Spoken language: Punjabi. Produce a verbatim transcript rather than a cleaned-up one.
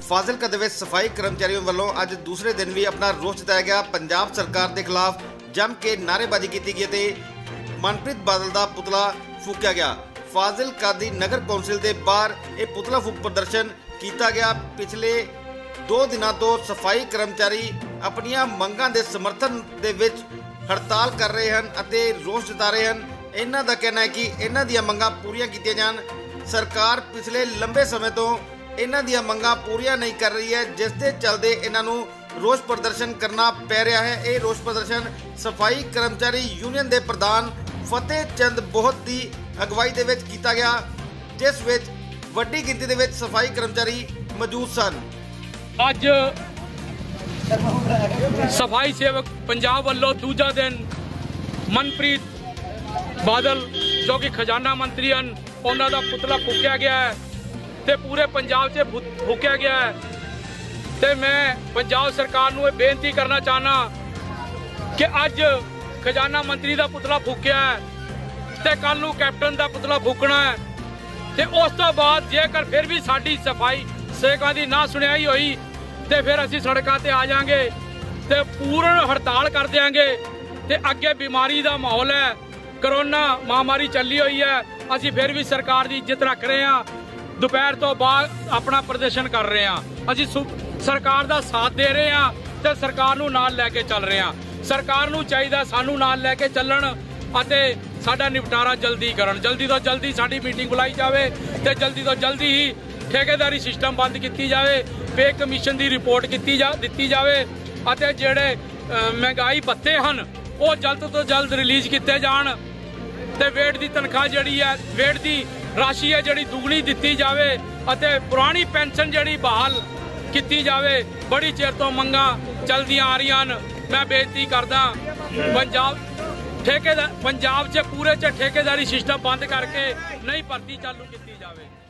ਫਾਜ਼ਿਲਕਾ ਦੇ ਵਿੱਚ ਸਫਾਈ ਕਰਮਚਾਰੀਆਂ ਵੱਲੋਂ ਅੱਜ ਦੂਸਰੇ ਦਿਨ ਵੀ ਆਪਣਾ ਰੋਸ ਜਤਾਇਆ ਗਿਆ। ਪੰਜਾਬ ਸਰਕਾਰ ਦੇ ਖਿਲਾਫ ਜੰਮ ਕੇ ਨਾਅਰੇਬਾਜ਼ੀ ਕੀਤੀ ਗਈ ਤੇ ਮਨਪ੍ਰੀਤ ਬਾਦਲ ਦਾ ਪੁਤਲਾ ਫੂਕਿਆ ਗਿਆ। ਫਾਜ਼ਿਲਕਾ ਦੀ ਨਗਰ ਕੌਂਸਲ ਦੇ ਬਾਹਰ ਇਹ ਪੁਤਲਾ ਫੂਕ ਪ੍ਰਦਰਸ਼ਨ ਕੀਤਾ ਗਿਆ। ਪਿਛਲੇ ਦੋ ਦਿਨਾਂ ਤੋਂ ਸਫਾਈ ਕਰਮਚਾਰੀ ਆਪਣੀਆਂ ਮੰਗਾਂ ਦੇ ਸਮਰਥਨ ਦੇ ਵਿੱਚ ਹੜਤਾਲ ਕਰ ਰਹੇ ਹਨ ਅਤੇ ਰੋਸ ਜਤਾ ਰਹੇ ਹਨ। ਇਹਨਾਂ ਦਾ ਕਹਿਣਾ ਹੈ ਕਿ ਇਹਨਾਂ ਦੀਆਂ ਮੰਗਾਂ ਪੂਰੀਆਂ ਕੀਤੀਆਂ ਜਾਣ। ਸਰਕਾਰ ਪਿਛਲੇ ਲੰਬੇ ਸਮੇਂ ਤੋਂ ਇਹਨਾਂ ਦੀਆਂ ਮੰਗਾਂ ਪੂਰੀਆਂ ਨਹੀਂ ਕਰ ਰਹੀ ਹੈ, ਜਿਸ ਦੇ ਚੱਲਦੇ ਇਹਨਾਂ ਨੂੰ ਰੋਸ ਪ੍ਰਦਰਸ਼ਨ ਕਰਨਾ ਪੈ ਰਿਹਾ ਹੈ। ਇਹ ਰੋਸ ਪ੍ਰਦਰਸ਼ਨ ਸਫਾਈ ਕਰਮਚਾਰੀ ਯੂਨੀਅਨ ਦੇ ਪ੍ਰਧਾਨ ਫਤਿਹ ਚੰਦ ਬਹੁਤ ਦੀ ਅਗਵਾਈ ਦੇ ਵਿੱਚ ਕੀਤਾ ਗਿਆ, ਜਿਸ ਵਿੱਚ ਵੱਡੀ ਗਿਣਤੀ ਦੇ ਵਿੱਚ ਸਫਾਈ ਕਰਮਚਾਰੀ ਮੌਜੂਦ ਸਨ। ਅੱਜ ਸਫਾਈ ਸੇਵਕ ਪੰਜਾਬ ਵੱਲੋਂ ਦੂਜਾ ਦਿਨ ਮਨਪ੍ਰੀਤ ਬਾਦਲ ਜੋ ਕਿ ਖਜ਼ਾਨਾ ਮੰਤਰੀ ਹਨ, ਉਹਨਾਂ ਦਾ ਪੁਤਲਾ ਫੂਕਿਆ ਗਿਆ ਹੈ ਤੇ ਪੂਰੇ ਪੰਜਾਬ 'ਚ ਫੂਕਿਆ ਗਿਆ ਹੈ। ਤੇ ਮੈਂ ਪੰਜਾਬ ਸਰਕਾਰ ਨੂੰ ਇਹ ਬੇਨਤੀ ਕਰਨਾ ਚਾਹਨਾ ਕਿ ਅੱਜ ਖਜ਼ਾਨਾ ਮੰਤਰੀ ਦਾ ਪੁਤਲਾ ਫੂਕਿਆ ਹੈ ਤੇ ਕੱਲ ਨੂੰ ਕੈਪਟਨ ਦਾ ਪੁਤਲਾ ਫੂਕਣਾ ਹੈ ਤੇ ਉਸ ਤੋਂ ਬਾਅਦ ਜੇਕਰ ਫਿਰ ਵੀ ਸਾਡੀ ਸਫਾਈ ਸੇਵਕਾਂ ਦੀ ਨਾ ਸੁਣਾਈ ਹੋਈ ਤੇ ਫਿਰ ਅਸੀਂ ਸੜਕਾਂ ਤੇ ਆ ਜਾਾਂਗੇ ਤੇ ਪੂਰਨ ਹੜਤਾਲ ਕਰ ਦਿਆਂਗੇ। ਤੇ ਅੱਗੇ ਬਿਮਾਰੀ ਦਾ ਮਾਹੌਲ ਹੈ, ਕਰੋਨਾ ਮਹਾਮਾਰੀ ਚੱਲੀ ਹੋਈ ਹੈ, ਅਸੀਂ ਫਿਰ ਵੀ ਸਰਕਾਰ ਦੀ ਇੱਜ਼ਤ ਰੱਖ ਰਹੇ ਹਾਂ। ਦੁਪਹਿਰ ਤੋਂ ਬਾਅਦ ਆਪਣਾ ਪ੍ਰਦਰਸ਼ਨ ਕਰ ਰਹੇ ਹਾਂ। ਅਸੀਂ ਸਰਕਾਰ ਦਾ ਸਾਥ ਦੇ ਰਹੇ ਹਾਂ ਤੇ ਸਰਕਾਰ ਨੂੰ ਨਾਲ ਲੈ ਕੇ ਚੱਲ ਰਹੇ ਹਾਂ। ਸਰਕਾਰ ਨੂੰ ਚਾਹੀਦਾ ਸਾਨੂੰ ਨਾਲ ਲੈ ਕੇ ਚੱਲਣ ਅਤੇ ਸਾਡਾ ਨਿਪਟਾਰਾ ਜਲਦੀ ਕਰਨ। ਜਲਦੀ ਤੋਂ ਜਲਦੀ ਸਾਡੀ ਮੀਟਿੰਗ ਬੁਲਾਈ ਜਾਵੇ ਤੇ ਜਲਦੀ ਤੋਂ ਜਲਦੀ ਹੀ ਠੇਕੇਦਾਰੀ ਸਿਸਟਮ ਬੰਦ ਕੀਤੀ ਜਾਵੇ, ਪੇ ਕਮਿਸ਼ਨ ਦੀ ਰਿਪੋਰਟ ਕੀਤੀ ਜਾ ਦਿੱਤੀ ਜਾਵੇ ਅਤੇ ਜਿਹੜੇ ਮਹਿੰਗਾਈ ਭੱਤੇ ਹਨ ਉਹ ਜਲਦ ਤੋਂ ਜਲਦ ਰਿਲੀਜ਼ ਕੀਤੇ ਜਾਣ ਤੇ ਵੇਟ ਦੀ ਤਨਖਾਹ ਜਿਹੜੀ ਹੈ, ਵੇਟ ਦੀ ਰਾਸ਼ੀ ਹੈ ਜਿਹੜੀ ਦੁੱਗਣੀ ਦਿੱਤੀ ਜਾਵੇ ਅਤੇ ਪੁਰਾਣੀ ਪੈਨਸ਼ਨ ਜਿਹੜੀ ਬਹਾਲ ਕੀਤੀ ਜਾਵੇ। ਬੜੀ ਚਿਰ ਤੋਂ ਮੰਗਾਂ ਚੱਲਦੀਆਂ ਆ ਰਹੀਆਂ ਹਨ। ਮੈਂ ਬੇਨਤੀ ਕਰਦਾ ਪੰਜਾਬ ਠੇਕੇਦਾਰ ਪੰਜਾਬ 'ਚ ਪੂਰੇ 'ਚ ਠੇਕੇਦਾਰੀ ਸਿਸਟਮ ਬੰਦ ਕਰਕੇ ਨਈ ਭਰਤੀ ਚਾਲੂ ਕੀਤੀ ਜਾਵੇ।